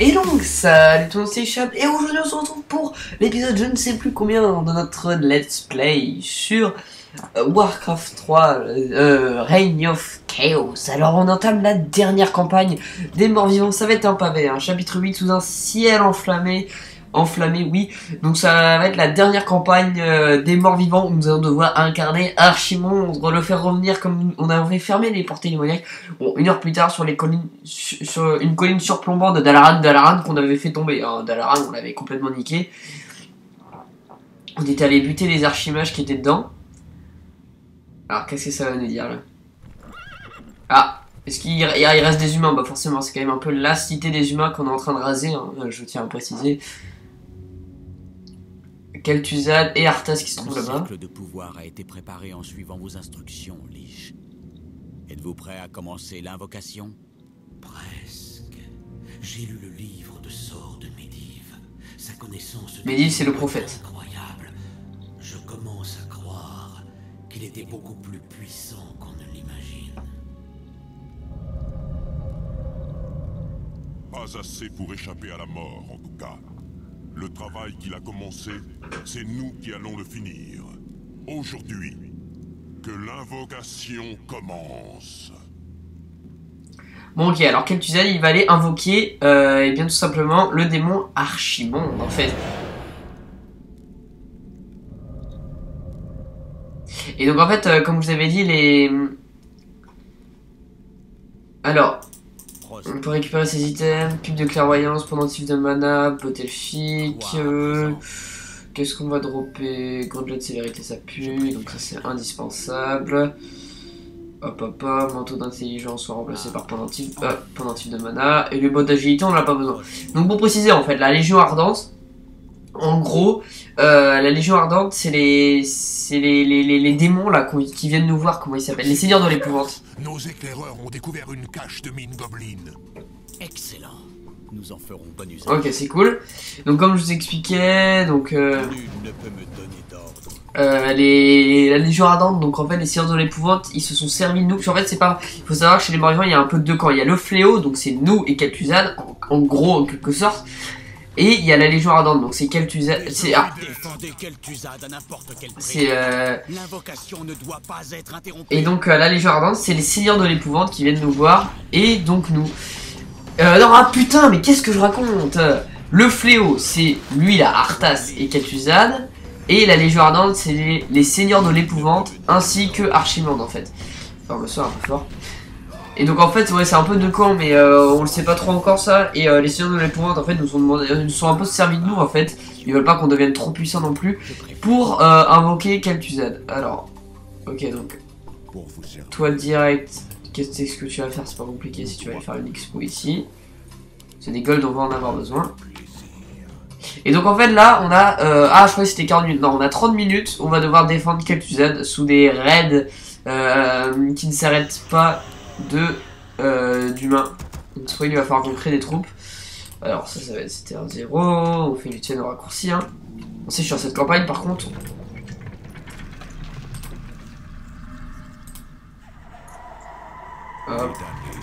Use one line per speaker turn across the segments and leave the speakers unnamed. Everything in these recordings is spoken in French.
Et donc, salut tout le monde, c'est Chab, et aujourd'hui on se retrouve pour l'épisode je ne sais plus combien de notre Let's Play sur Warcraft 3, Reign of Chaos. Alors on entame la dernière campagne des morts vivants, ça va être un pavé, hein, chapitre 8 sous un ciel enflammé, oui, donc ça va être la dernière campagne des morts vivants où nous allons devoir incarner Archimondre, le faire revenir comme on avait fermé les portées démoniaques. Bon, une heure plus tard sur les collines, sur une colline surplombante de Dalaran qu'on avait fait tomber, hein. Dalaran on l'avait complètement niqué. On était allé buter les archimages qui étaient dedans. Alors qu'est-ce que ça va nous dire là? Ah, est-ce qu'il reste des humains? Bah forcément, c'est quand même un peu la cité des humains qu'on est en train de raser, hein, je tiens à préciser. Kel'Thuzad et Arthas qui se trouvent là-bas.
Le cercle de pouvoir a été préparé en suivant vos instructions, Lich. Êtes-vous prêt à commencer l'invocation?
Presque. J'ai lu le livre de sorts de Medivh. Sa connaissance...
Medivh, c'est le prophète.
Incroyable. Je commence à croire qu'il était beaucoup plus puissant qu'on ne l'imagine.
Pas assez pour échapper à la mort, en tout cas. Le travail qu'il a commencé, c'est nous qui allons le finir. Aujourd'hui, que l'invocation commence.
Bon ok, alors Kel'Thuzad il va aller invoquer, et bien tout simplement, le démon Archimondre en fait. Et donc en fait, comme je vous avais dit, les... Alors... On peut récupérer ses items, pipe de clairvoyance, pendentif de mana, botte elfique, qu'est-ce qu'on va dropper? Gauntlet de célérité, ça pue, donc ça c'est indispensable. Hop, manteau d'intelligence soit remplacé par pendentif de mana, et le bot d'agilité on n'a pas besoin. Donc pour préciser en fait, la Légion Ardente, en gros, la Légion Ardente c'est les démons là qui viennent nous voir, comment ils s'appellent, les seigneurs de l'épouvante.
Nos éclaireurs ont découvert une cache de mine goblin.
Excellent. Nous en ferons bon usage.
Ok, c'est cool. Donc comme je vous expliquais, donc
Nul ne peut me donner d'ordre.
la Légion Ardente, donc en fait les seigneurs de l'épouvante, ils se sont servis de nous. Puis en fait c'est pas, il faut savoir que chez les morts vivants il y a un peu de deux camps. Il y a le fléau, donc c'est nous et Kel'Thuzad, en gros en quelque sorte. Et il y a la Légion Ardente, donc c'est Kel'Thuzad, c'est
Défendez Kel'Thuzad à n'importe quel prix.
c'est
L'invocation ne doit pas être interrompue.
et donc la Légion Ardente, c'est les seigneurs de l'épouvante qui viennent nous voir, et donc nous. Non, ah putain, mais qu'est-ce que je raconte? Le fléau, c'est lui là, Arthas et Kel'Thuzad, et la Légion Ardente, c'est les seigneurs de l'épouvante, ainsi que Archimondre en fait. Enfin, le sort un peu fort. Et donc en fait, ouais, c'est un peu de camp, mais on le sait pas trop encore ça. Et les seigneurs de l'épouvante, en fait, nous sont un peu servis de nous en fait. Ils veulent pas qu'on devienne trop puissant non plus pour invoquer Kel'Thuzad. Alors, ok, donc toi direct, qu'est-ce que tu vas faire? C'est pas compliqué si tu vas aller faire une expo ici. C'est des golds, on va en avoir besoin. Et donc en fait là, on a ah, je croyais que c'était 40 minutes. Non, on a 30 minutes. On va devoir défendre Kel'Thuzad sous des raids qui ne s'arrêtent pas d'humains. Donc soit il va falloir qu'on crée des troupes. Alors ça va être CTR0, on fait du tienne au raccourci, hein. On sait sur cette campagne par contre. Hop.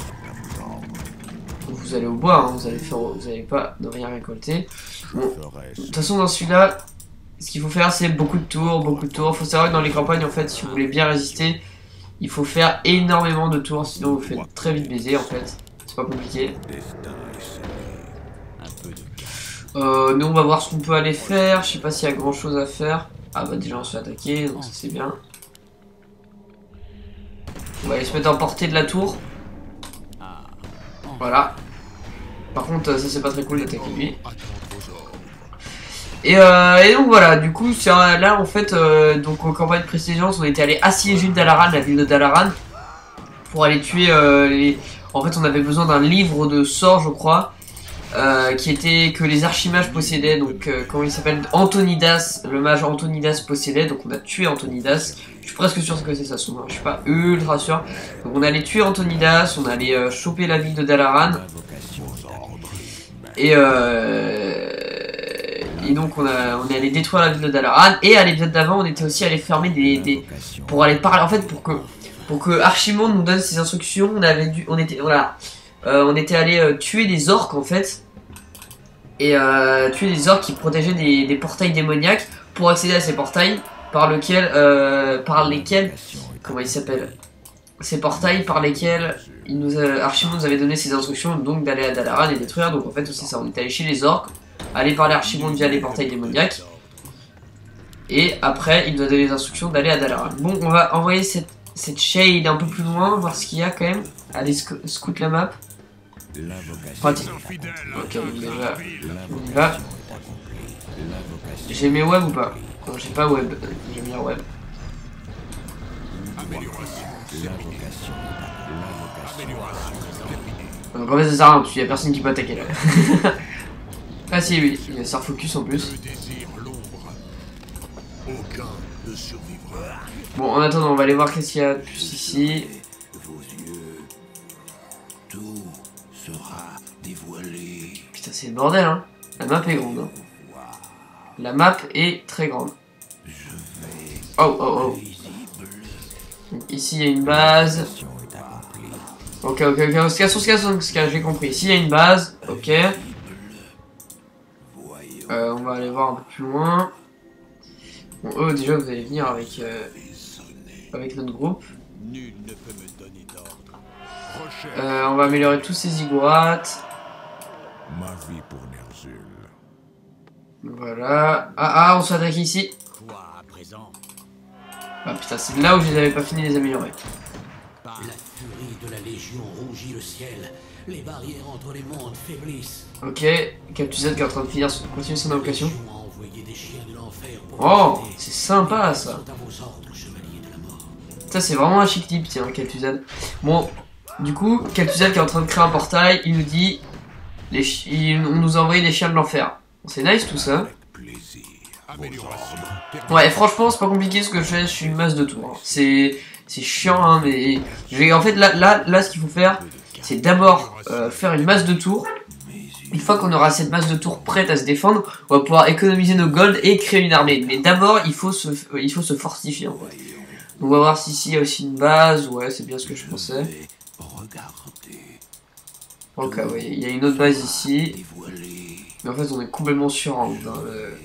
Vous allez au bois, hein, vous allez pas ne rien récolter. Bon, de toute façon dans celui-là, ce qu'il faut faire c'est beaucoup de tours. Faut savoir que dans les campagnes en fait, si vous voulez bien résister, il faut faire énormément de tours, sinon vous faites très vite baiser en fait. C'est pas compliqué. Nous on va voir ce qu'on peut aller faire. Je sais pas s'il y a grand chose à faire. Ah bah déjà on se fait attaquer, donc ça c'est bien. On va aller se mettre en portée de la tour. Voilà. Par contre ça c'est pas très cool d'attaquer lui. Et donc voilà, du coup là en fait donc en campagne précédente on était allé assiéger Dalaran, la ville de Dalaran, pour aller tuer En fait on avait besoin d'un livre de sorts je crois, que les archimages possédaient, donc comment il s'appelle, Antonidas, le mage Antonidas possédait, donc on a tué Antonidas. Je suis presque sûr que c'est ça son nom, je suis pas ultra sûr. Donc on allait tuer Antonidas, on allait choper la ville de Dalaran. Et donc on est allé détruire la ville de Dalaran. Et à l'épisode d'avant on était aussi allé fermer pour aller parler, en fait pour que Archimondre nous donne ses instructions, on était allé tuer des orques en fait. et tuer des orques qui protégeaient des portails démoniaques pour accéder à ces portails par lesquels, comment ils s'appellent, ces portails par lesquels Archimond nous avait donné ses instructions, donc d'aller à Dalaran et détruire. Donc en fait c'est ça, on est allé chez les orques, aller parler à Archimond via les portails démoniaques, et après il nous a donné les instructions d'aller à Dalaran. Bon, on va envoyer cette shade un peu plus loin, voir ce qu'il y a quand même. Allez scout la map. Pratique. Ok, donc déjà on y va. J'ai mes web ou pas? Non, j'ai pas web, j'ai mis un web. Donc en fait ça sert à rien parce qu'il y a personne qui peut attaquer là. Ah si, oui, il y a Star Focus en plus. Bon, en attendant, on va aller voir qu'est-ce qu'il y a de plus ici. Putain, c'est le bordel, hein. La map est grande. Hein. La map est très grande. Oh, oh, oh. Donc, ici, il y a une base. Ok, on se casse, j'ai compris. Ici, il y a une base. Ok. On va aller voir un peu plus loin. Bon, eux, déjà, vous allez venir avec notre groupe. On va améliorer tous ces ziggourats. Voilà. Ah, on s'attaque ici. Ah putain, c'est là où je les avais pas fini de les améliorer.
La furie de la Légion rougit le ciel. Les barrières entre les mondes faiblissent.
Ok, Captuzad qui est en train de continuer son invocation. Oh, c'est sympa ça. Ça c'est vraiment un chic type, tiens, Captuzad. Bon, du coup, Captuzad qui est en train de créer un portail, il nous dit, on nous a envoyé des chiens de l'enfer. C'est nice tout ça. Ouais, franchement, c'est pas compliqué ce que je fais, je suis une masse de tours. Hein. C'est chiant, hein, mais en fait là, ce qu'il faut faire, c'est d'abord faire une masse de tours. Une fois qu'on aura cette masse de tours prête à se défendre, on va pouvoir économiser nos gold et créer une armée. Mais d'abord, il faut se fortifier en fait. Donc on va voir si ici il y a aussi une base. Ouais, c'est bien ce que je pensais. Ok, ouais, il y a une autre base ici. Mais en fait, on est complètement surround. Hein,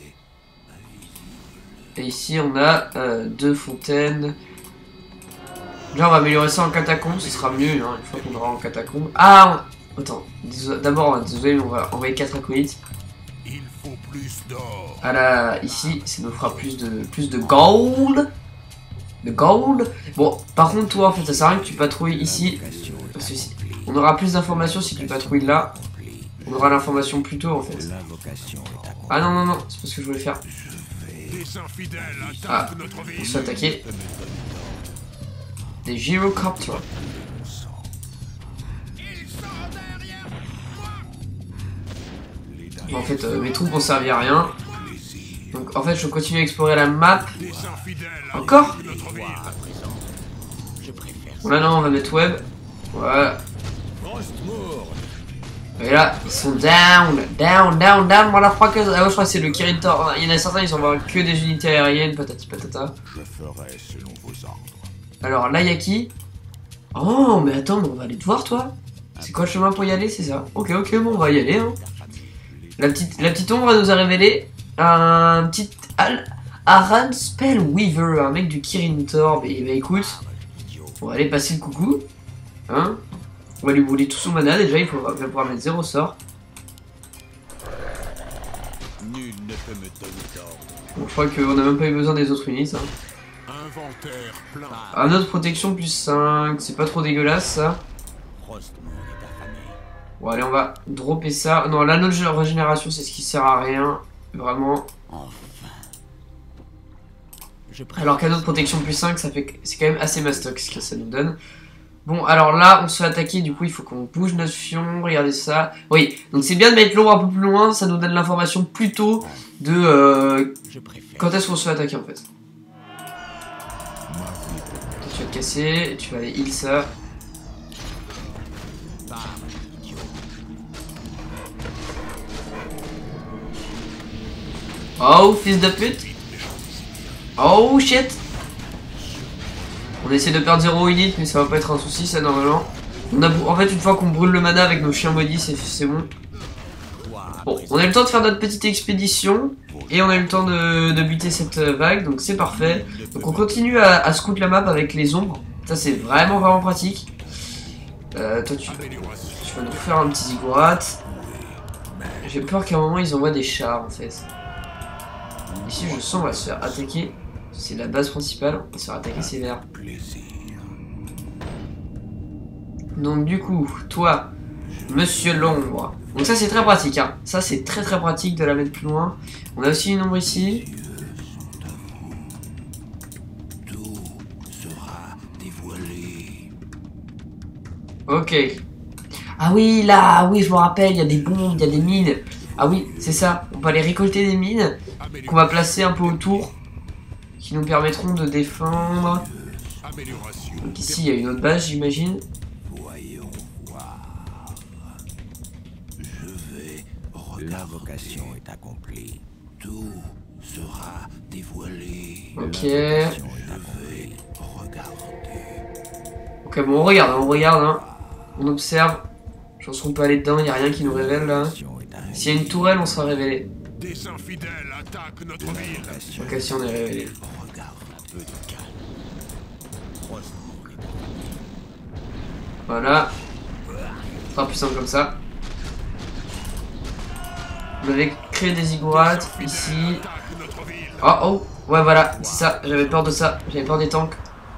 Et ici, on a 2 fontaines. Là, on va améliorer ça en catacombe, ce sera mieux hein, une fois qu'on aura en catacombe. Ah, attends, d'abord, désolé, on va envoyer 4 acolytes.
Il faut plus d'or.
Ah là, ici, ça nous fera plus de gold. De gold. Bon, par contre, toi, en fait, ça sert à rien que tu patrouilles ici. Parce que on aura plus d'informations si tu patrouilles là. On aura l'information plus tôt, en fait. Ah non, c'est pas ce que je voulais faire. Ah, on se fait attaquer. Des gyrocopters. Bon, en fait, mes troupes ont servi à rien. Donc, en fait, je continue à explorer la map. Encore? Bon, là, non, on va mettre web. Voilà. Et là, ils sont down, motherfuckers. Ah ouais, je crois que c'est le Kirin Tor. Il y en a certains, ils envoient que des unités aériennes, patati patata. Alors là, il y a qui? Oh, mais attends, mais on va aller te voir, toi. C'est quoi le chemin pour y aller, c'est ça? Ok, bon, on va y aller. Hein. La petite ombre nous a révélé un petit Aran Spellweaver, un mec du Kirin Tor. Et bah écoute, on va aller passer le coucou. Hein? On va lui brûler tout son mana, déjà il va pouvoir mettre 0 sort. Bon, je crois qu'on a même pas eu besoin des autres unités. Hein. Un autre protection plus 5, c'est pas trop dégueulasse ça. Bon allez, on va dropper ça. Non, l'anneau de régénération c'est ce qui sert à rien, vraiment. Alors qu'un autre protection plus 5, c'est quand même assez mastoc ce que ça nous donne. Bon, alors là, on se fait attaquer, du coup, il faut qu'on bouge notre fion, regardez ça. Oui, donc c'est bien de mettre l'ombre un peu plus loin, ça nous donne l'information plus tôt de quand est-ce qu'on se fait attaquer, en fait. Tu vas te casser, et tu vas aller heal ça. Oh, fils de pute. Oh, shit. On essaie de perdre 0 unit, mais ça va pas être un souci, ça, normalement. En fait, une fois qu'on brûle le mana avec nos chiens maudits, c'est bon. Bon, on a eu le temps de faire notre petite expédition. Et on a eu le temps de buter cette vague, donc c'est parfait. Donc on continue à scout la map avec les ombres. Ça c'est vraiment pratique. Toi tu vas nous faire un petit ziggurat. J'ai peur qu'à un moment ils envoient des chars en fait. Ici je sens on va se faire attaquer. C'est la base principale, on va se faire attaquer sévère. Donc du coup, toi, Monsieur l'ombre. Donc ça c'est très pratique, hein. Ça c'est très pratique de la mettre plus loin. On a aussi une ombre ici.
Tout sera dévoilé.
Ok. Ah oui, là, oui, je me rappelle, il y a des bombes, il y a des mines. Ah oui, c'est ça. On peut aller récolter des mines qu'on va placer un peu autour, qui nous permettront de défendre. Donc ici, il y a une autre base, j'imagine.
Voyons voir. Je vais regarder. L'invocation est accomplie. Tout sera dévoilé.
Ok.
Je vais regarder.
Ok, bon, on regarde, hein. On observe. Je pense qu'on peut aller dedans, il n'y a rien qui nous révèle là. S'il y a une tourelle, on sera révélé.
Des infidèles attaquent notre ville.
Ok, si on est révélé. Voilà. Ce sera plus simple comme ça. On avait créé des ziggourats ici. Oh, ouais, voilà, c'est ça. J'avais peur de ça. J'avais peur des tanks.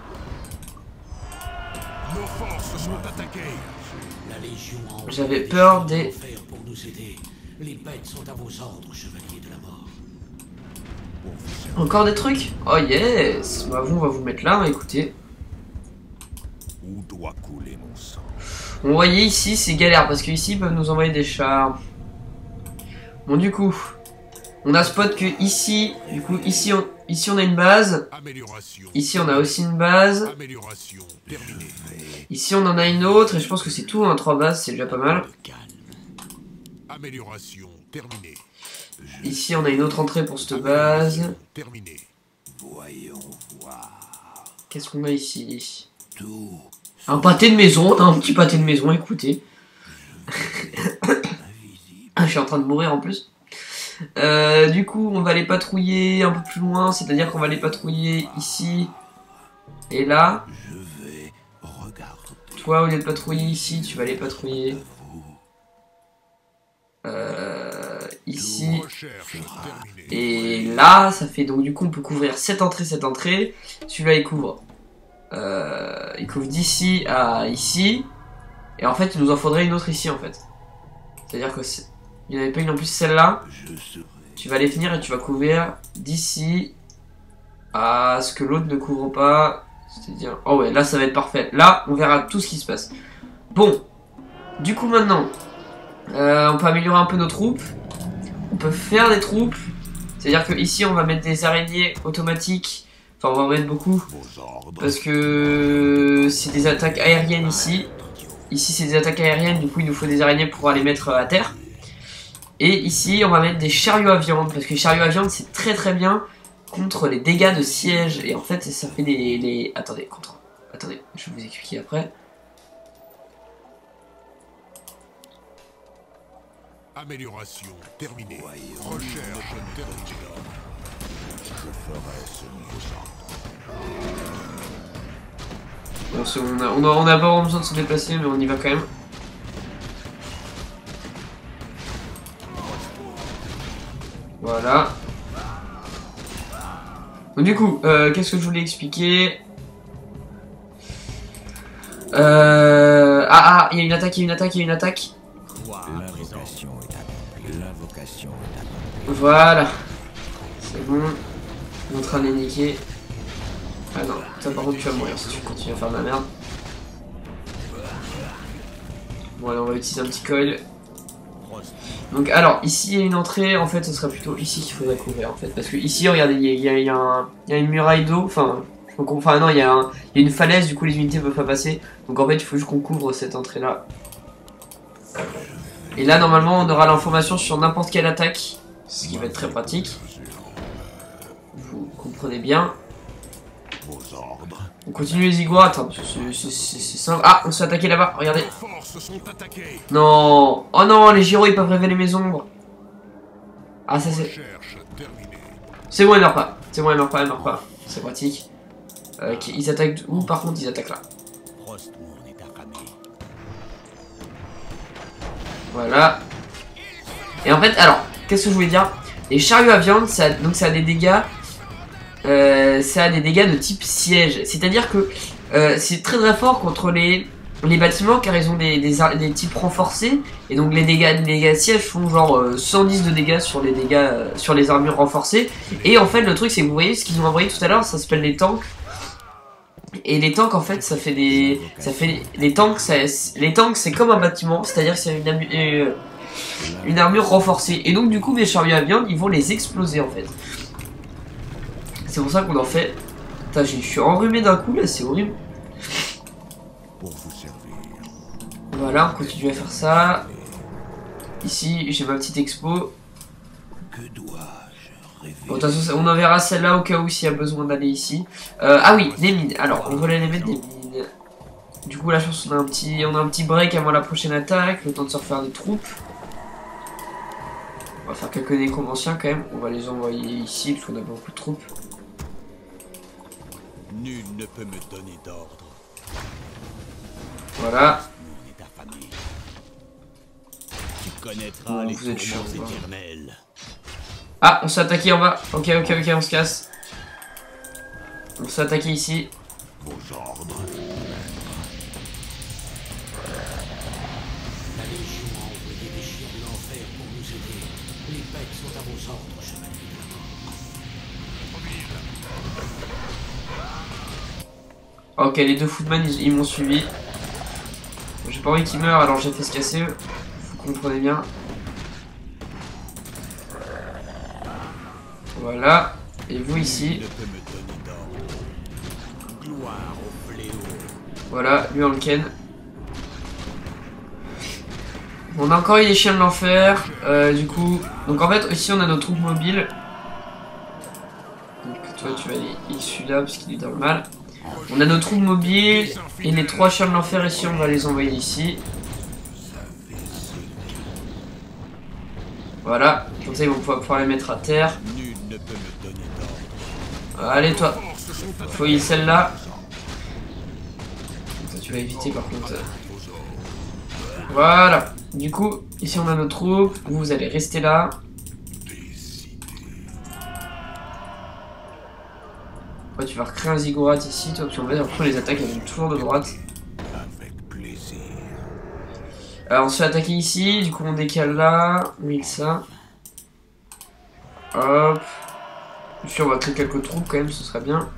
Nos forces sont attaquées.
La Légion a
J'avais peur des...
faire pour nous aider. Les bêtes sont à vos ordres, chevaliers de la mort.
Encore des trucs? Oh yes. Bah, on va vous mettre là, écoutez.
Où doit couler mon sang?
Vous voyez ici, c'est galère parce que ici ils peuvent nous envoyer des chars. Bon, du coup, on a spot que ici, du coup, ici on a une base.
Amélioration.
Ici on a aussi une base.
Amélioration. Terminé.
Ici on en a une autre et je pense que c'est tout, hein, 3 bases, c'est déjà pas mal.
Amélioration. Terminé.
Ici on a une autre entrée pour cette base.
Terminé.
Voyons voir.
Qu'est-ce qu'on a ici?
Tout
Un pâté de maison, on a un petit pâté de maison, écoutez. Ah, je suis en train de mourir en plus. Du coup, on va aller patrouiller un peu plus loin, c'est-à-dire qu'on va aller patrouiller ici et là.
je vais regarder.
Toi, au lieu de patrouiller ici, tu vas aller patrouiller ici.
Recherche terminée.
Et là, ça fait donc du coup, on peut couvrir cette entrée. Celui-là, il couvre d'ici à ici. Et en fait, il nous en faudrait une autre ici en fait. C'est-à-dire que il n'y en avait pas une en plus, celle-là. Tu vas aller finir et tu vas couvrir d'ici à ce que l'autre ne couvre pas. C'est-à-dire, oh ouais, là ça va être parfait. Là, on verra tout ce qui se passe. Bon, du coup maintenant, on peut améliorer un peu nos troupes. On peut faire des troupes. C'est-à-dire que ici, on va mettre des araignées automatiques. Enfin, on va en mettre beaucoup. Parce que c'est des attaques aériennes ici. Ici, c'est des attaques aériennes. Du coup, il nous faut des araignées pour aller mettre à terre. Et ici, on va mettre des chariots à viande. Parce que les chariots à viande, c'est très bien contre les dégâts de siège. Et en fait, ça fait des... Attendez, Attendez, je vais vous expliquer après.
Amélioration terminée. Recherche terminée. Je ferai ce nouveau sang.
Bon, on a pas vraiment besoin de se déplacer, mais on y va quand même. Voilà. Donc du coup, qu'est-ce que je voulais expliquer? Il y a une attaque,
L'invocation est accomplie. L'invocation est accomplie.
Voilà. C'est bon. On est en train de les niquer. Ah non, toi par contre tu vas mourir si tu continues à faire de la merde. Bon allez, on va utiliser un petit coil. Donc alors, ici il y a une entrée, en fait ce serait plutôt ici qu'il faudrait couvrir en fait. Parce que ici, regardez, il y a une muraille d'eau, enfin non, il y a une falaise, du coup les unités ne peuvent pas passer. Donc en fait il faut juste qu'on couvre cette entrée là. Et là normalement on aura l'information sur n'importe quelle attaque, ce qui va être très pratique. Vous comprenez bien. On continue les ziggourats, hein, c'est simple. Ah, on se fait attaquer là-bas, regardez.
Forces sont attaquées.
Non. Oh non, les gyros ils peuvent révéler mes ombres. Ah, ça c'est...
Recherche terminée.
C'est bon, elle meurt pas. C'est bon, elle meurt pas, elle meurt pas. C'est pratique. Ils attaquent où par contre? Ils attaquent là.
Frostmourne est affamé.
Voilà. Et en fait, alors, qu'est-ce que je voulais dire? Les chariots à viande, donc ça a des dégâts. Ça a des dégâts de type siège. C'est-à-dire que c'est très très fort contre les bâtiments car ils ont des types renforcés. Et donc les dégâts siège font genre 110 de dégâts sur les sur les armures renforcées. Et en fait, le truc c'est que vous voyez ce qu'ils ont envoyé tout à l'heure, ça s'appelle les tanks. Et les tanks en fait ça fait des... Les tanks c'est comme un bâtiment, c'est-à-dire que c'est une armure renforcée. Et donc du coup mes chariots à viande ils vont les exploser en fait. C'est pour ça qu'on en fait... Putain, je suis enrhumé d'un coup là, c'est horrible.
Pour vous servir.
Voilà, on continue à faire ça. Ici j'ai ma petite expo.
Que dois-je rêver?
Bon, de toute façon, on enverra celle-là au cas où s'il y a besoin d'aller ici. Ah oui, les mines. Alors, on voulait les mettre des mines. Du coup, là, je pense qu'on a un petit break avant la prochaine attaque. Le temps de se refaire des troupes. On va faire quelques nécromanciens quand même. On va les envoyer ici parce qu'on a beaucoup de troupes.
Nul ne peut me donner d'ordre.
Voilà.
Frostmourne est affamé. Tu connaîtras
Bon,
les
vous êtes
tourments
chiant, quoi.
éternels.
Ah, on s'est attaqué en bas. Ok, on se casse. On s'est attaqué ici.
Vos ordres.
La Légion a envoyé des chiens de l'enfer pour nous aider. Les bêtes sont à vos ordres, chevalier.
Ok, les deux footman ils m'ont suivi. J'ai pas envie qu'ils meurent alors j'ai fait se casser eux. Vous comprenez bien. Voilà. Et vous ici.
Nul ne peut me donner d'ordre. Gloire au fléau.
Voilà, lui on le ken. On a encore eu des chiens de l'enfer. Du coup. Donc en fait ici on a nos troupes mobiles. Donc toi tu vas aller celui-là parce qu'il est dans le mal. On a nos troupes mobiles et les 3 chiens de l'enfer ici, on va les envoyer ici. Voilà, comme ça ils vont pouvoir les mettre à terre.
Nul ne peut me donner d'ordre.
Allez toi, faut y celle-là. Ça tu vas éviter par contre. Voilà, du coup, ici on a nos troupes, vous allez rester là. Ouais, tu vas recréer un ziggurat ici, toi, puis on va après les attaques elles viennent toujours de droite.
Avec plaisir.
Alors on se fait attaquer ici, du coup on décale là, on met ça. Hop. Ici on va créer quelques troupes quand même, ce serait bien.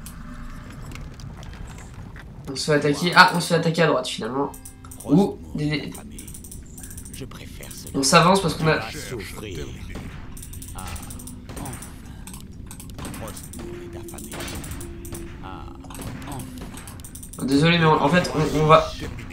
On se fait attaquer. Ah, on se fait attaquer à droite finalement. Ouh,
Frostmourne est affamé. Je préfère cela.
on s'avance parce qu'on a...
À souffrir. Ah, enfin. Frostmourne est affamé. Ah, enfin.
Désolé mais en fait on va...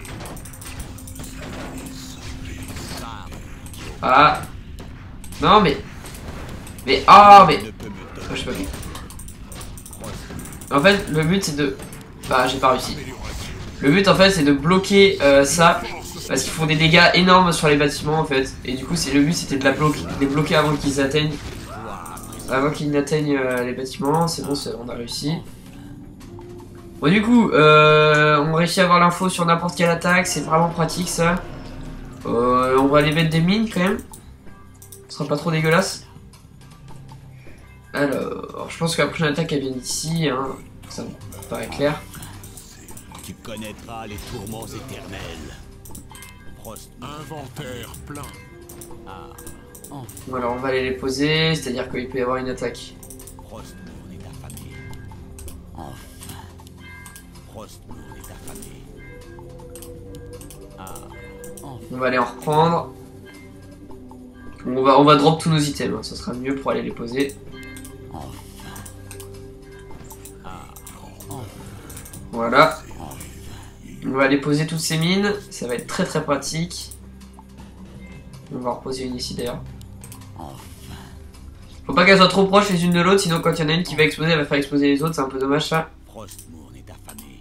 Ah. Non mais... Mais... Ah mais...
Ne peut me
Oh,
donner
je sais pas. En fait le but c'est de... Bah j'ai pas réussi. Le but en fait c'est de bloquer ça. Parce qu'ils font des dégâts énormes sur les bâtiments en fait. Et du coup le but c'était de les bloquer avant qu'ils atteignent. Avant qu'ils n'atteignent les bâtiments. C'est bon, on a réussi. Bon du coup on réussit à avoir l'info sur n'importe quelle attaque. C'est vraiment pratique ça. On va aller mettre des mines quand même. Ce sera pas trop dégueulasse. Alors je pense que la prochaine attaque elle vient d'ici hein. Ça me paraît clair.
Tu connaîtras les tourments éternels.
Inventaire plein.
Ah, enfin.
Bon alors on va aller les poser. C'est à dire qu'il peut y avoir une attaque.
Frostmourne est affamé. Enfin. Frostmourne est affamé. Ah, enfin.
On va aller en reprendre. On va drop tous nos items, hein. Ça sera mieux pour aller les poser. Voilà. On va aller poser toutes ces mines. Ça va être très très pratique. On va en reposer une ici d'ailleurs. Faut pas qu'elles soient trop proches les unes de l'autre, sinon quand il y en a une qui va exploser, elle va faire exploser les autres. C'est un peu dommage ça.
Frostmourne est affamé.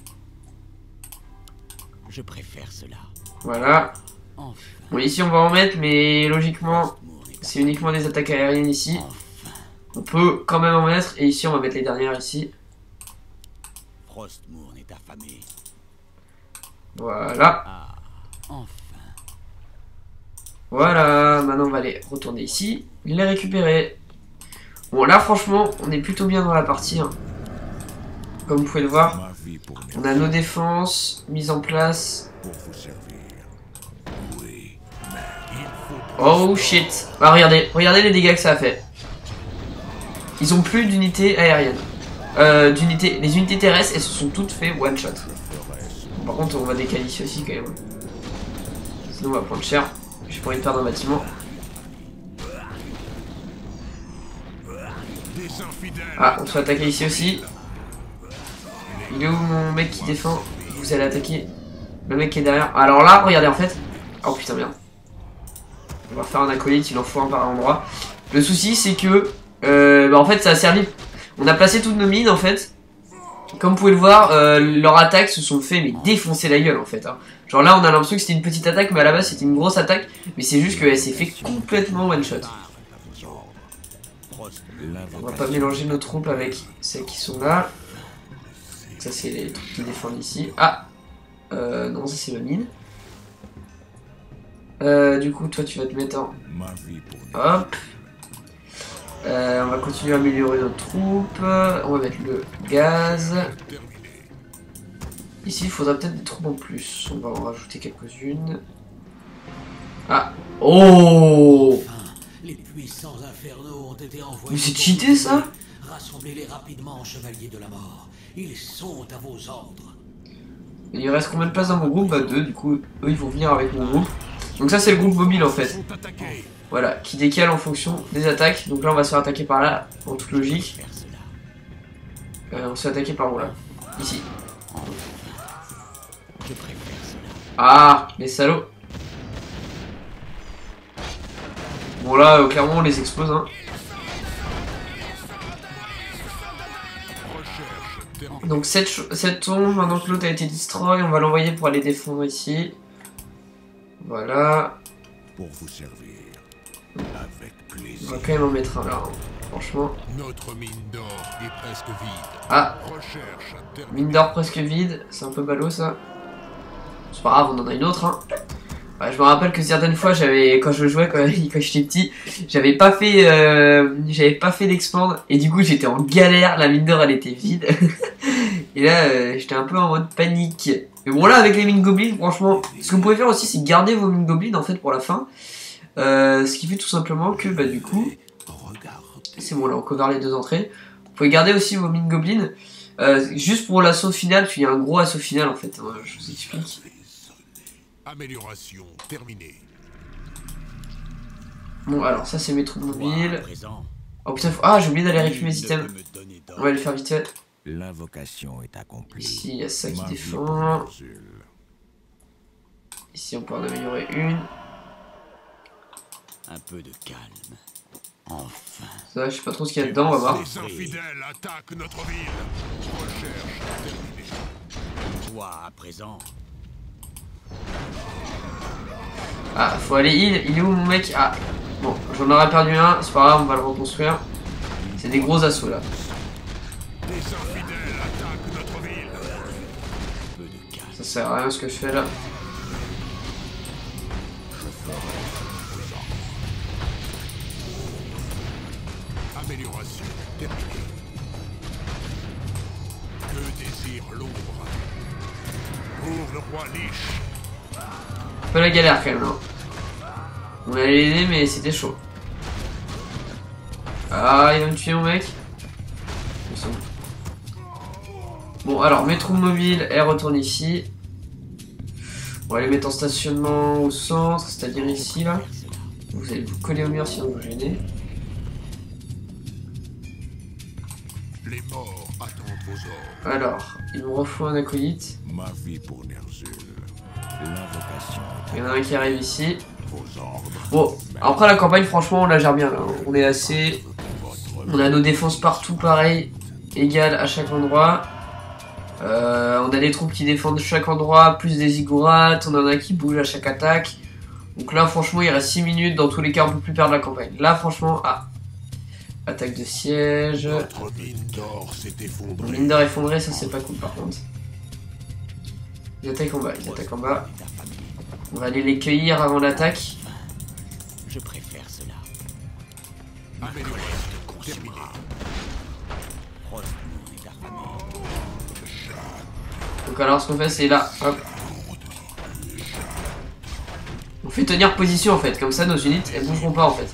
Je préfère cela.
Voilà.
Enfin.
Bon, ici on va en mettre, mais logiquement,
Frostmourne
C'est uniquement des attaques aériennes ici. On peut quand même en mettre. Et ici, on va mettre les dernières ici.
Frostmourne est affamé.
Voilà.
Ah, enfin.
Voilà. Maintenant, on va les retourner ici. Les récupérer. Bon, là, franchement, on est plutôt bien dans la partie. Hein. Comme vous pouvez le voir.
Ma vie pour
On a nos défenses mises en place.
pour vous servir. Oui, mais il faut...
Oh shit. Bah, regardez les dégâts que ça a fait. Ils ont plus d'unités aériennes. Les unités terrestres, elles se sont toutes fait one shot. Par contre, on va déqualifier aussi quand même. Sinon, on va prendre cher. J'ai pas envie de perdre un bâtiment. Ah, on se fait attaquer ici aussi. Il est où mon mec qui défend? Vous allez attaquer le mec qui est derrière. Alors là, regardez en fait. Oh putain, merde. On va faire un acolyte, il en faut un par endroit. Le souci, c'est que en fait, ça a servi. On a placé toutes nos mines en fait. Comme vous pouvez le voir, leurs attaques se sont fait mais défoncer la gueule en fait. Hein. Genre là, on a l'impression que c'était une petite attaque, mais à la base, c'était une grosse attaque. Mais c'est juste qu'elle s'est fait complètement one shot. On va pas mélanger nos troupes avec celles qui sont là. Ça, c'est les troupes qui défendent ici. Ah non, ça, c'est la mine. Du coup, toi, tu vas te mettre en...
Ma vie pour...
Hop. On va continuer à améliorer notre troupe. On va mettre le gaz. Ici, il faudra peut-être des troupes en plus. On va en rajouter quelques-unes. Ah. Oh.
Les puissants infernaux ont été envoyés.
Mais c'est cheaté ça?
Rassemblez-les rapidement, chevaliers de la mort. Ils sont à vos ordres.
Il reste combien de places dans mon groupe? Bah 2, du coup, eux ils vont venir avec mon groupe. Donc ça c'est le groupe mobile en fait. Voilà, qui décale en fonction des attaques. Donc là on va se faire attaquer par là, en toute logique. On se fait attaquer par où là? Ici. Ah, les salauds. Bon là, clairement on les explose hein. Donc cette tombe, maintenant que l'autre a été destroy, on va l'envoyer pour aller défendre ici. Voilà.
Pour vous servir. Avec plaisir.
On va quand même en mettre un là, hein. Franchement.
Notre mine d'or est presque vide.
Ah,
Recherche
mine d'or presque vide, c'est un peu ballot ça. C'est pas grave, on en a une autre hein. Ouais, je me rappelle que certaines fois, quand je jouais quand j'étais petit, j'avais pas fait d'expand et du coup j'étais en galère, la mine d'or elle était vide. Et là j'étais un peu en mode panique. Mais bon là avec les mines goblins, franchement, ce que vous pouvez faire aussi c'est garder vos mines goblins en fait pour la fin. Ce qui fait tout simplement que bah du coup, c'est bon là on couvre les deux entrées. Vous pouvez garder aussi vos mines goblins. Juste pour l'assaut final, parce qu'il y a un gros assaut final en fait, je vous explique.
Amélioration terminée.
Bon alors ça c'est mes troupes mobiles. Oh putain, ah j'ai oublié d'aller récupérer mes items. On va les faire vite fait.
L'invocation est accomplie.
Ici il y a ça qui défend. Ici on peut en améliorer une.
Un peu de calme. Enfin.
Ça je sais pas trop ce qu'il y a dedans, on va voir.
Les infidèles attaquent notre ville. Recherche terminée.
Toi à présent.
Ah faut aller heal, il est où mon mec? Ah bon, j'en aurais perdu un, c'est pas grave, on va le reconstruire. C'est des gros assauts là.
Les infidèles attaquent notre ville.
Peu de calme.
Ça sert à rien ce que je fais là.
Amélioration terminée. Que désire l'ombre? Pour le roi Lich.
Un peu la galère quand même là. On allait l'aider mais c'était chaud. Ah il va me tuer mon mec. Bon alors mes troupes mobiles elles retournent ici. On va les mettre en stationnement au centre, c'est-à-dire ici là. Vous allez vous coller au mur sinon vous gênez.
Les morts attendent vos ordres.
Alors, il me refaut un acolyte.
Ma vie pour Ner'zhul.
L'invocation
Il y en a un qui arrive ici.
Vos ordres.
Bon, après la campagne, franchement, on la gère bien là. On est assez. On a nos défenses partout pareil, égales à chaque endroit. On a des troupes qui défendent chaque endroit, plus des ziggourats. On en a qui bougent à chaque attaque. Donc là, franchement, il reste 6 minutes. Dans tous les cas, on peut plus perdre la campagne. Là, franchement, ah. Attaque de siège.
Notre mine d'or s'est effondrée.
Mine d'or effondrée, ça c'est pas cool par contre. Ils attaquent en bas, ils attaquent en bas. On va aller les cueillir avant l'attaque.
Je préfère cela.
Ma colère te consumera.
Donc alors ce qu'on fait c'est là, hop. On fait tenir position en fait, comme ça nos unités elles bougeront pas en fait.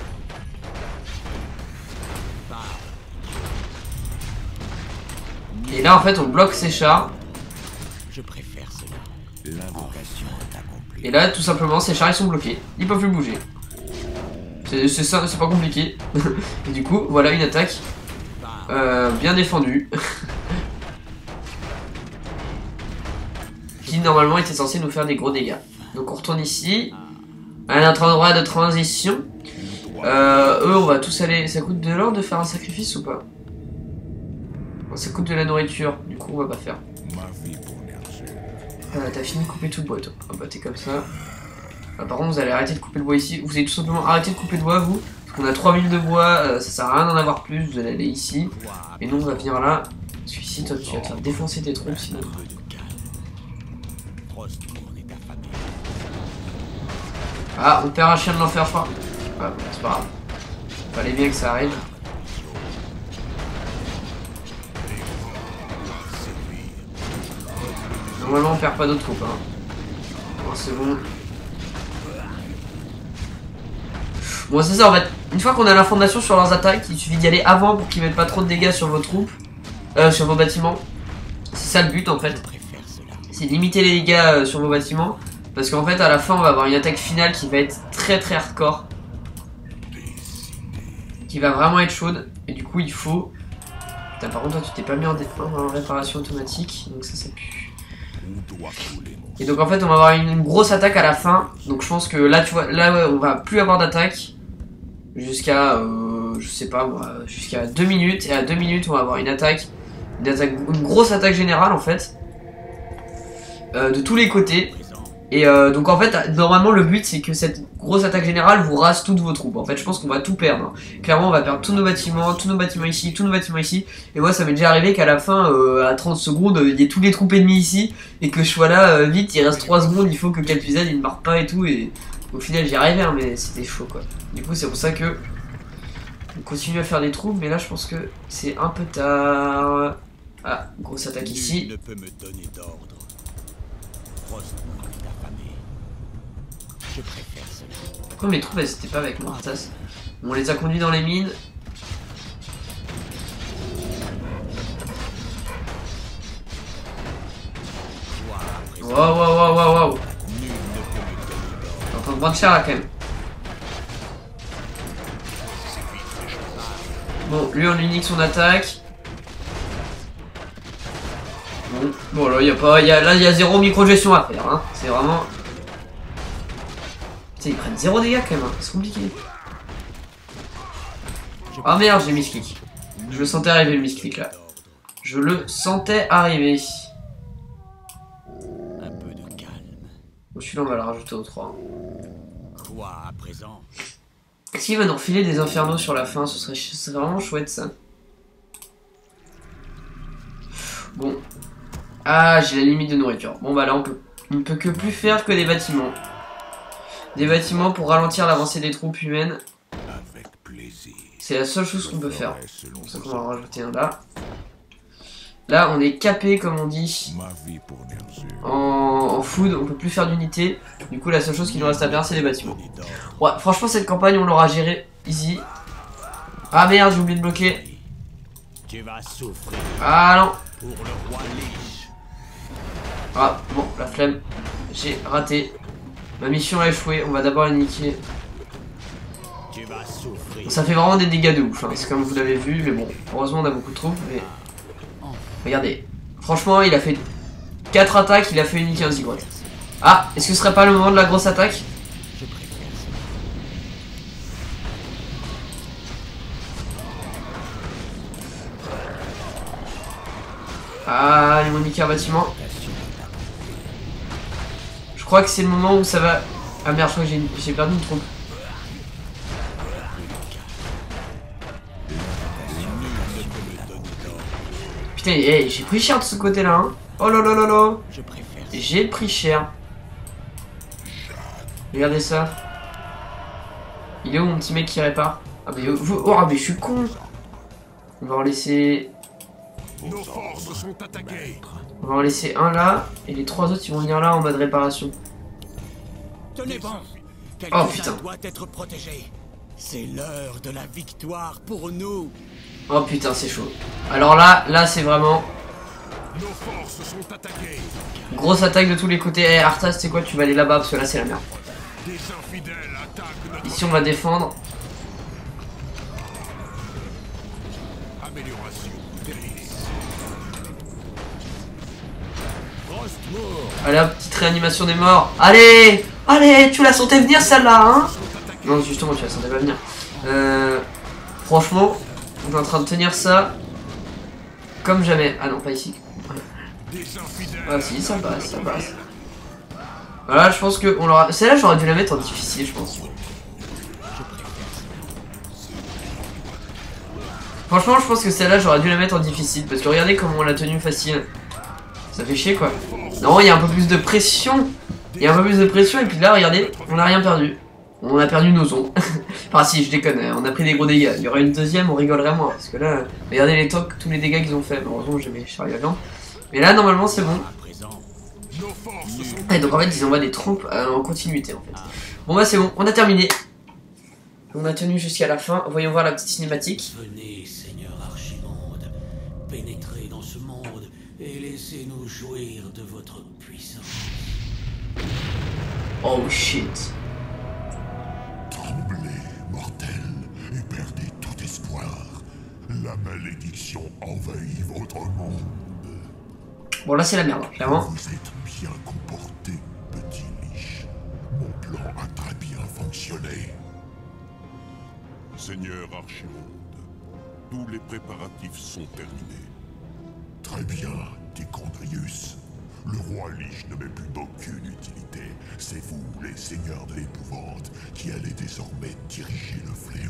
Et là en fait on bloque ces chars.
Je préfère cela. L'invocation est accomplie.
Et là tout simplement ces chars ils sont bloqués, ils peuvent plus bouger. C'est ça, c'est pas compliqué. Et du coup voilà une attaque bien défendue. Qui normalement était censé nous faire des gros dégâts. Donc on retourne ici. À notre endroit de transition. Eux on va tous aller. Ça coûte de l'or de faire un sacrifice ou pas? Ça coûte de la nourriture, du coup on va pas faire. T'as fini de couper tout le bois toi. Ah bah t'es comme ça. Ah, par contre vous allez arrêter de couper le bois ici. Vous allez tout simplement arrêter de couper le bois vous. Parce qu'on a 3000 de bois, ça sert à rien d'en avoir plus. Vous allez aller ici. Et nous on va venir là. Parce qu'ici toi tu vas te faire défoncer tes troupes sinon. Ah on perd un chien de l'enfer je crois. Ah bon c'est pas grave. Fallait bien que ça arrive. Normalement on perd pas d'autres troupes hein. Bon, c'est bon. Bon c'est ça en fait. Une fois qu'on a l'information sur leurs attaques, il suffit d'y aller avant pour qu'ils mettent pas trop de dégâts sur vos troupes. Sur vos bâtiments. C'est ça le but en fait. C'est limiter les dégâts sur vos bâtiments. Parce qu'en fait à la fin on va avoir une attaque finale qui va être très hardcore. Qui va vraiment être chaude. Et du coup il faut... Putain, par contre toi tu t'es pas mis en réparation automatique. Donc ça pue. Et donc en fait on va avoir une grosse attaque à la fin. Donc je pense que là tu vois, là ouais, on va plus avoir d'attaque jusqu'à je sais pas moi, jusqu'à 2 minutes. Et à 2 minutes on va avoir une grosse attaque générale en fait, de tous les côtés. Et donc en fait normalement le but c'est que cette grosse attaque générale vous rase toutes vos troupes. En fait je pense qu'on va tout perdre hein. Clairement on va perdre tous nos bâtiments ici, tous nos bâtiments ici. Et moi ça m'est déjà arrivé qu'à la fin à 30 secondes il y ait tous les troupes ennemies ici. Et que je sois là vite, il reste 3 secondes, il faut que Kel'Thuzad il ne marque pas et tout. Et au final j'y arrivais hein, mais c'était chaud quoi. Du coup c'est pour ça que on continue à faire des troupes. Mais là je pense que c'est un peu tard. Ah grosse attaque ici.
Ne peut me donner d'ordre. Je préfère cela.
Pourquoi mes troupes elles étaient pas avec moi Arthas? On les a conduits dans les mines. Waouh. T'es en train de prendre cher là quand même. Bon, lui on lui nique son attaque. Bon là il y a pas. Là il y a zéro micro-gestion à faire hein. C'est vraiment. Ils prennent 0 dégâts quand même, hein. C'est compliqué. Ah merde, j'ai misclick. Je le sentais arriver le misclick là. Je le sentais arriver.
Un peu de calme.
Bon, celui-là on va le rajouter au 3.
Quoi à présent?
Est-ce qu'il va nous refiler des infernaux sur la fin? Ce serait vraiment chouette ça. Bon. Ah, j'ai la limite de nourriture. Bon bah là on ne peut que plus faire que des bâtiments. Des bâtiments pour ralentir l'avancée des troupes humaines. C'est la seule chose qu'on peut faire. C'est pour ça qu'on va en rajouter un là. Là on est capé comme on dit. En food, on peut plus faire d'unité. Du coup la seule chose qui nous reste à faire c'est les bâtiments. Ouais, franchement cette campagne on l'aura gérée easy. Ah merde, j'ai oublié de bloquer. Ah non. Ah bon, la flemme. J'ai raté. Ma mission a échoué, on va d'abord les niquer. Ça fait vraiment des dégâts de ouf, hein. C'est comme vous l'avez vu, mais bon, heureusement on a beaucoup de troupes, mais... Regardez, franchement il a fait 4 attaques, il a fait uniquer un ziggurat. Ah, est-ce que ce serait pas le moment de la grosse attaque? Ah, ils m'ont niqué un bâtiment. Je crois que c'est le moment où ça va Ah merde, je crois que j'ai perdu une trompe. Putain, hey, j'ai pris cher de ce côté-là. Hein. Oh là là là là. J'ai pris cher. Regardez ça. Il est où mon petit mec qui répare? Ah mais, oh, mais je suis con. On va en laisser...
Nos forces sont attaquées.
On va en laisser un là. Et les 3 autres ils vont venir là en mode réparation.
Tenez bon.
Oh putain.
Doit être protégé. C'est l'heure de la victoire pour nous.
Oh putain, c'est chaud. Alors là c'est vraiment...
Nos forces sont attaquées.
Grosse attaque de tous les côtés. Eh, Arthas, c'est quoi? Tu vas aller là-bas parce que là c'est la merde.
Des infidèles attaquent notre
Ici on va défendre.
amélioration.
Allez hop, petite réanimation des morts. Allez, allez, tu la sentais venir celle-là, hein? Non, justement, tu la sentais pas venir. Franchement, on est en train de tenir ça comme jamais. Ah non, pas ici. Ah si, ça passe, ça passe. Voilà, je pense que on l'aura. Celle-là, j'aurais dû la mettre en difficile, je pense. Franchement, je pense que celle-là, j'aurais dû la mettre en difficile. Parce que regardez comment on l'a tenue facile. Ça fait chier, quoi. Non, il y a un peu plus de pression. Il y a un peu plus de pression. Et puis là, regardez, on n'a rien perdu. On a perdu nos os. Enfin, si, je déconne. On a pris des gros dégâts. Il y aurait une deuxième, on rigolerait moins. Parce que là, regardez les tocs, tous les dégâts qu'ils ont fait. Heureusement, j'ai mes chariots à viande. Mais là, normalement, c'est bon. Et donc, en fait, ils envoient des troupes en continuité, en fait. Bon, bah, c'est bon. On a terminé. On a tenu jusqu'à la fin. Voyons voir la petite cinématique.
Venez, Seigneur Archimonde, pénétrez dans ce monde et laissez-nous jouir de votre puissance.
Oh shit.
Tremblez, mortels, et perdez tout espoir. La malédiction envahit votre monde.
Bon, là, c'est la merde, clairement.
Vous êtes bien comporté, petit liche. Mon plan a très bien fonctionné. Seigneur Archimonde, tous les préparatifs sont terminés. Très bien, Ticondrius. Le roi Lich ne m'est plus d'aucune utilité. C'est vous, les seigneurs de l'épouvante, qui allez désormais diriger le fléau.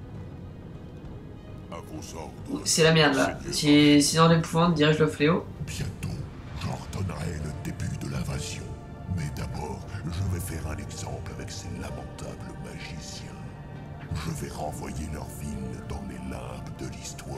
À vos ordres.
C'est la merde, là. Si dans l'épouvante dirige le fléau.
Bientôt, j'ordonnerai le début de l'invasion. Mais d'abord, je vais faire un exemple avec ces lamentables magiciens. Je vais renvoyer leur ville dans les limbes de l'histoire.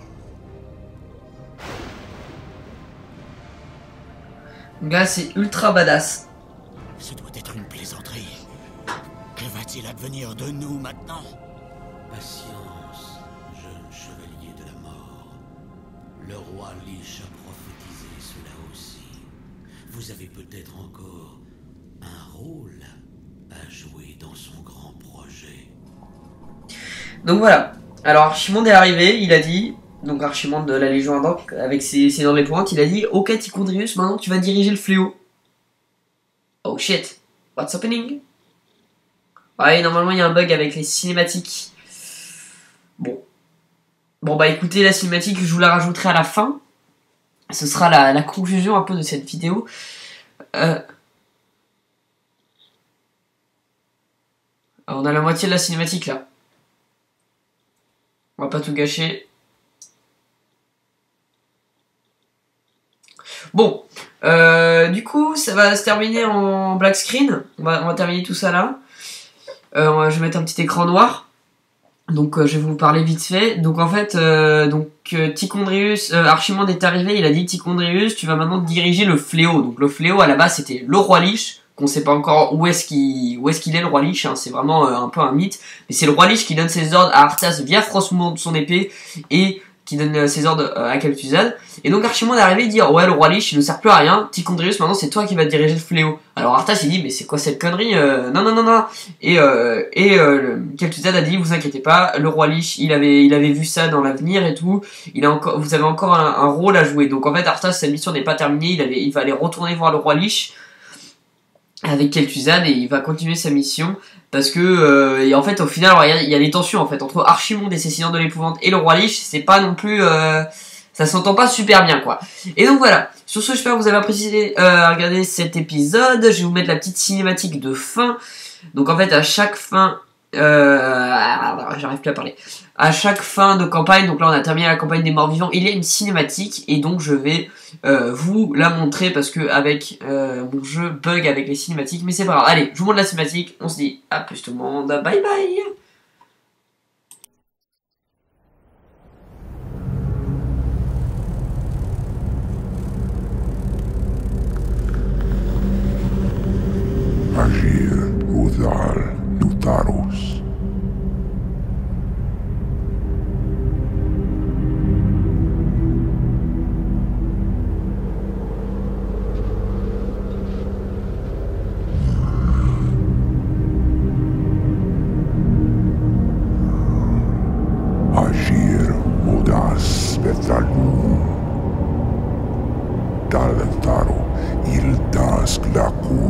Le gars, c'est ultra badass.
Ce doit être une plaisanterie. Que va-t-il advenir de nous maintenant?
Patience, jeune chevalier de la mort. Le roi Lich a prophétisé cela aussi. Vous avez peut-être encore un rôle à jouer dans son grand projet.
Donc voilà. Alors Archimonde est arrivé, il a dit, donc Archimonde de la Légion Ardente, avec ses dents de l'épouvante, il a dit, ok Ticondrius, maintenant tu vas diriger le fléau. Oh shit, what's happening? Ouais, normalement il y a un bug avec les cinématiques. Bon. Bon bah écoutez, la cinématique, je vous la rajouterai à la fin. Ce sera la conclusion un peu de cette vidéo. On a la moitié de la cinématique là. On va pas tout gâcher. Bon, du coup, ça va se terminer en black screen. On va terminer tout ça là. Je vais mettre un petit écran noir. Donc, je vais vous parler vite fait. Donc, en fait, Ticondrius, Archimonde est arrivé. Il a dit, Ticondrius, tu vas maintenant diriger le fléau. Donc, le fléau, à la base, c'était le roi Lich. Qu'on sait pas encore où est-ce qu'il est le roi Lich, hein, c'est vraiment un peu un mythe, mais c'est le roi Lich qui donne ses ordres à Arthas via froissement de son épée et qui donne ses ordres à Kel'Thuzad. Et donc Archimonde est arrivé et dit ouais, le roi Lich il ne sert plus à rien, Ticondrius maintenant c'est toi qui vas diriger le fléau. Alors Arthas il dit mais c'est quoi cette connerie, non. Et Kel'Thuzad a dit vous inquiétez pas, le roi Lich il avait vu ça dans l'avenir et tout, vous avez encore un rôle à jouer. Donc en fait Arthas sa mission n'est pas terminée, il va aller retourner voir le roi Lich avec Kel'Thuzad et il va continuer sa mission parce que et en fait au final il y a des tensions en fait entre Archimonde et ses seigneurs de l'épouvante et le roi Lich, c'est pas non plus ça s'entend pas super bien quoi. Et donc voilà, sur ce j'espère que vous avez apprécié regarder cet épisode, je vais vous mettre la petite cinématique de fin Donc en fait, à chaque fin... j'arrive plus à parler. À chaque fin de campagne, donc là on a terminé la campagne des morts vivants, il y a une cinématique et donc je vais vous la montrer parce que avec mon jeu bug avec les cinématiques, mais c'est pas grave. Allez, je vous montre la cinématique, on se dit à plus tout le monde, bye bye.
Agir Udal Nutarus. Agir Udas Betalum. Dalentaro Ildas Glaku.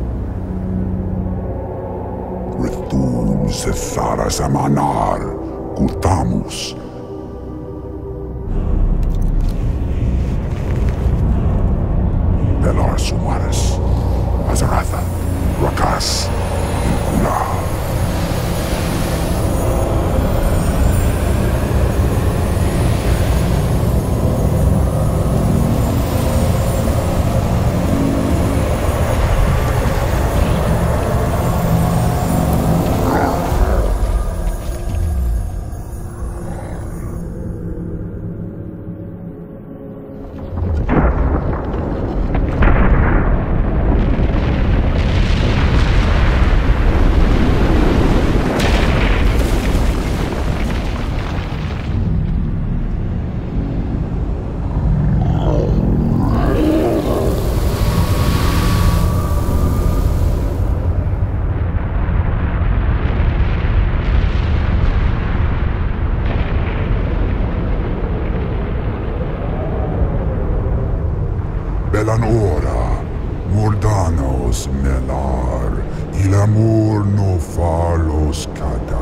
Rithum Setharas Amanar Kutamus. Belar Sumaris Azaratha Rakas Kula. Belanora, Mordanos Melar, il amor no falos cada.